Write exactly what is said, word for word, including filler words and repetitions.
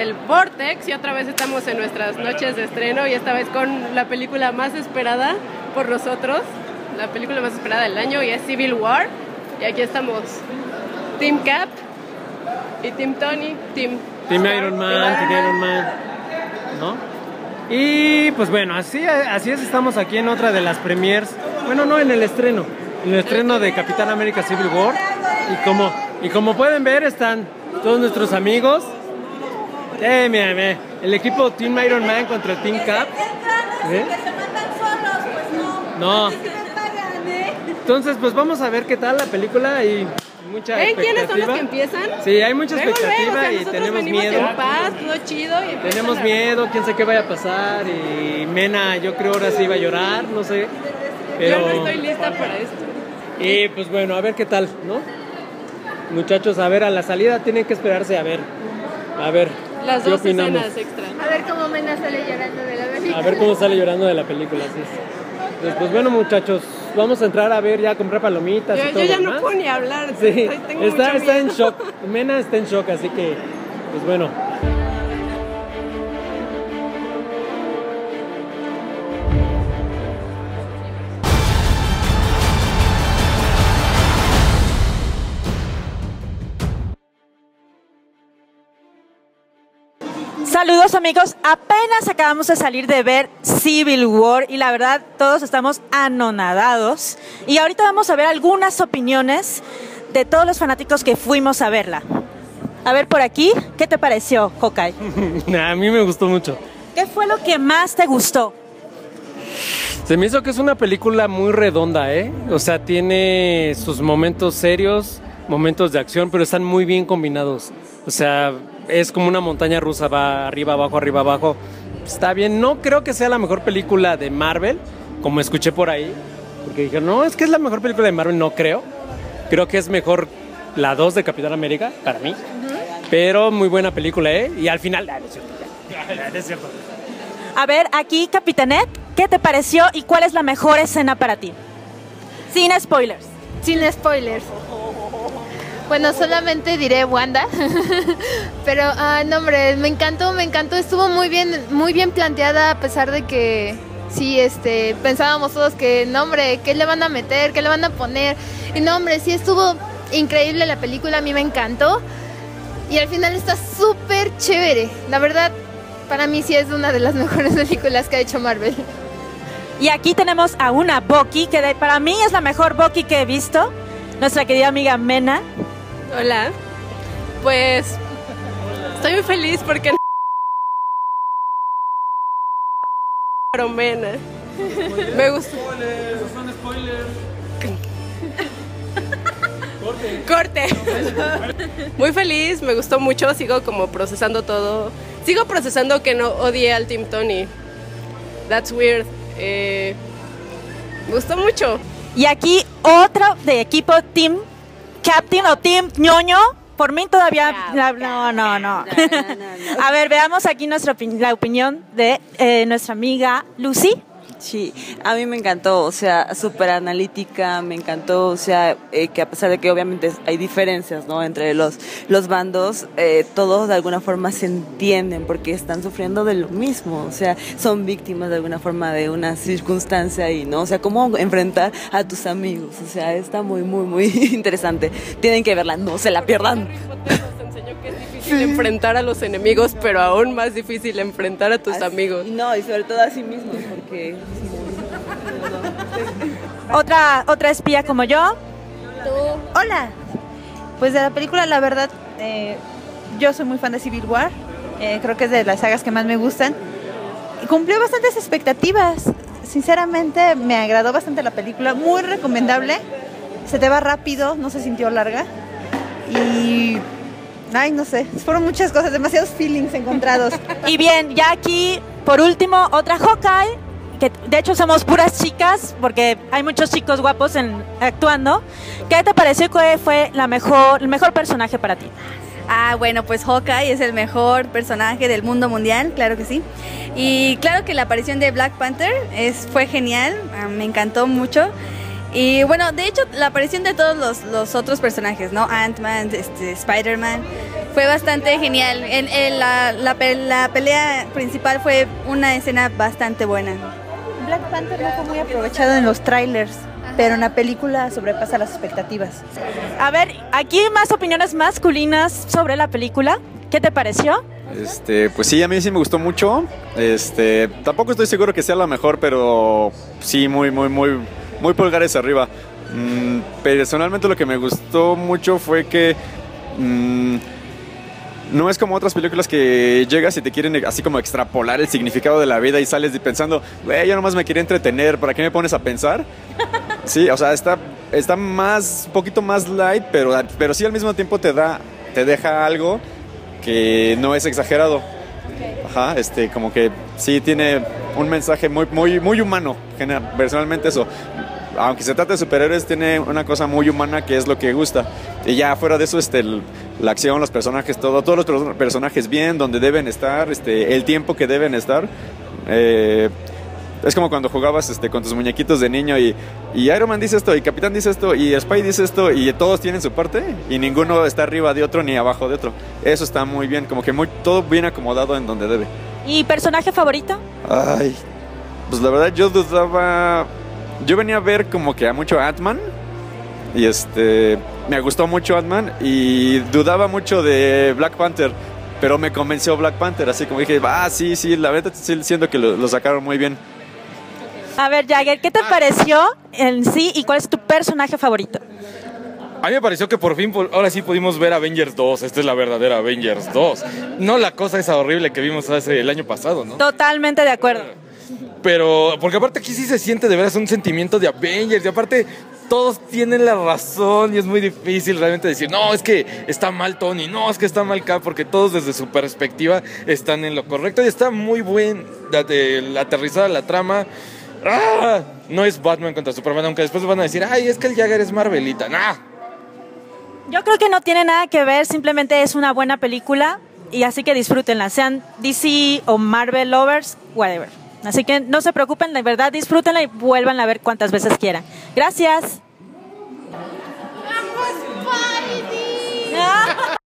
del Vortex y otra vez estamos en nuestras noches de estreno y esta vez con la película más esperada por nosotros, la película más esperada del año, y es Civil War. Y aquí estamos Team Cap y Team Tony, Team, Team Iron Man, Team Iron Man, ¿no? Y pues bueno, así, así es, estamos aquí en otra de las premiers, bueno, no, en el estreno, en el estreno de Capitán América Civil War. Y como, y como pueden ver, están todos nuestros amigos. Eh, mira, mira, el equipo Team Iron Man contra Team Cap. ¿Eh? No. Entonces, pues vamos a ver qué tal la película y mucha ¿Ven expectativa. quiénes son los que empiezan? Sí, hay mucha Luego, expectativa luego, o sea, y nosotros tenemos venimos miedo. en paz, todo chido. Y Tenemos miedo, quién sabe qué vaya a pasar. Y Mena, yo creo ahora sí va a llorar, no sé. Pero... Yo no estoy lista para esto. Y pues bueno, a ver qué tal, ¿no? Muchachos, a ver, a la salida tienen que esperarse a ver. A ver. Las ¿qué dos opinamos? escenas extra. A ver cómo Mena sale llorando de la película. A ver cómo sale llorando de la película, así es. Pues, pues bueno, muchachos, vamos a entrar a ver ya, a comprar palomitas Yo, y todo. yo ya ¿no? no puedo ni hablar. Sí, estoy- tengo está, mucho está en miedo. shock. Mena está en shock, así que, pues bueno. Saludos amigos, apenas acabamos de salir de ver Civil War y la verdad todos estamos anonadados y ahorita vamos a ver algunas opiniones de todos los fanáticos que fuimos a verla. A ver por aquí, ¿qué te pareció, Hawkeye? A mí me gustó mucho. ¿Qué fue lo que más te gustó? Se me hizo que es una película muy redonda, ¿eh? O sea, tiene sus momentos serios, momentos de acción, pero están muy bien combinados. O sea, es como una montaña rusa, va arriba, abajo, arriba, abajo. Está bien, no creo que sea la mejor película de Marvel, como escuché por ahí, porque dijeron, no, es que es la mejor película de Marvel, no creo. Creo que es mejor la dos de Capitán América, para mí. Uh-huh. Pero muy buena película, ¿eh? Y al final, ah, no es cierto, ya, no es cierto. A ver, aquí, Capitanet, ¿qué te pareció y cuál es la mejor escena para ti? Sin spoilers. Sin spoilers. Bueno, solamente diré Wanda, pero ah, no hombre, me encantó, me encantó, estuvo muy bien, muy bien planteada a pesar de que sí, este, pensábamos todos que no hombre, ¿qué le van a meter? ¿Qué le van a poner? Y no hombre, sí estuvo increíble la película, a mí me encantó y al final está súper chévere, la verdad, para mí sí es una de las mejores películas que ha hecho Marvel. Y aquí tenemos a una Bucky, que de, para mí es la mejor Bucky que he visto, nuestra querida amiga Mena. Hola, pues estoy muy feliz porque Mena. Me gustó. Son spoilers. Corte. Muy feliz, me gustó mucho, sigo como procesando todo. Sigo procesando que no odié al Team Tony. That's weird. Eh, me gustó mucho. Y aquí otro de equipo Team Captain o Team ñoño. Por mí todavía... Cap, la, cap, no, no, no. no, no, no. A ver, veamos aquí nuestra opin la opinión de eh, nuestra amiga Lucy. Sí, a mí me encantó, o sea, súper analítica, me encantó, o sea, eh, que a pesar de que obviamente hay diferencias, ¿no?, entre los, los bandos, eh, todos de alguna forma se entienden porque están sufriendo de lo mismo, o sea, son víctimas de alguna forma de una circunstancia y, ¿no? O sea, cómo enfrentar a tus amigos, o sea, está muy, muy, muy interesante. Tienen que verla, no se la pierdan. Nos enseñó que es difícil sí. enfrentar a los enemigos, pero aún más difícil enfrentar a tus así, amigos. No, y sobre todo a sí mismos, porque... Otra, otra espía como yo. ¿Tú? Hola. Pues de la película, la verdad, eh, yo soy muy fan de Civil War. Eh, creo que es de las sagas que más me gustan. Y cumplió bastantes expectativas. Sinceramente, me agradó bastante la película. Muy recomendable. Se te va rápido, no se sintió larga. Y... ay, no sé, fueron muchas cosas, demasiados feelings encontrados. Y bien, ya aquí, por último, otra Hawkeye, que de hecho somos puras chicas, porque hay muchos chicos guapos en, actuando. ¿Qué te pareció que fue la mejor, el mejor personaje para ti? Ah, bueno, pues Hawkeye es el mejor personaje del mundo mundial, claro que sí. Y claro que la aparición de Black Panther es, fue genial, me encantó mucho. Y bueno, de hecho, la aparición de todos los, los otros personajes, ¿no? Ant-Man, este, Spider-Man, fue bastante genial. En, en la, la, la pelea principal fue una escena bastante buena. Black Panther no fue muy aprovechado en los trailers, pero en la película sobrepasa las expectativas. A ver, aquí más opiniones masculinas sobre la película. ¿Qué te pareció? Este, pues sí, a mí sí me gustó mucho. Este, tampoco estoy seguro que sea la mejor, pero sí, muy, muy, muy, muy pulgares arriba. Mm, personalmente lo que me gustó mucho fue que mm, no es como otras películas que llegas y te quieren así como extrapolar el significado de la vida y sales pensando, güey, yo nomás me quería entretener, ¿para qué me pones a pensar? Sí, o sea, está, está más, un poquito más light, pero, pero sí al mismo tiempo te da, te deja algo que no es exagerado. Ajá, este, como que sí tiene un mensaje muy, muy, muy humano, personalmente eso. Aunque se trate de superhéroes, tiene una cosa muy humana que es lo que gusta. Y ya fuera de eso, este, el, la acción, los personajes, todo, todos los personajes bien, donde deben estar, este, el tiempo que deben estar. Eh, es como cuando jugabas este, con tus muñequitos de niño y, y Iron Man dice esto, y Capitán dice esto, y Spidey dice esto, y todos tienen su parte, y ninguno está arriba de otro ni abajo de otro. Eso está muy bien, como que muy, todo bien acomodado en donde debe. ¿Y personaje favorito? Ay, pues la verdad yo dudaba... Yo venía a ver como que a mucho Ant-Man, y este... me gustó mucho Ant-Man, y dudaba mucho de Black Panther, pero me convenció Black Panther, así como dije, ah, sí, sí, la verdad sí, siento que lo, lo sacaron muy bien. A ver, Jagger, ¿qué te pareció en sí y cuál es tu personaje favorito? A mí me pareció que por fin, ahora sí pudimos ver Avengers dos. Esta es la verdadera Avengers dos. No la cosa esa horrible que vimos hace el año pasado, ¿no? Totalmente de acuerdo. Pero, porque aparte aquí sí se siente de veras un sentimiento de Avengers. Y aparte, todos tienen la razón y es muy difícil realmente decir, no, es que está mal Tony, no, es que está mal Cap, porque todos desde su perspectiva están en lo correcto. Y está muy buen la aterrizada la trama. ¡Ah! No es Batman contra Superman, aunque después van a decir, ay, es que el Jagger es Marvelita. ¡Nah! Yo creo que no tiene nada que ver, simplemente es una buena película y así que disfrútenla, sean D C o Marvel lovers, whatever. Así que no se preocupen, de verdad disfrútenla y vuélvanla a ver cuantas veces quieran. Gracias. ¡Vamos, Spidey!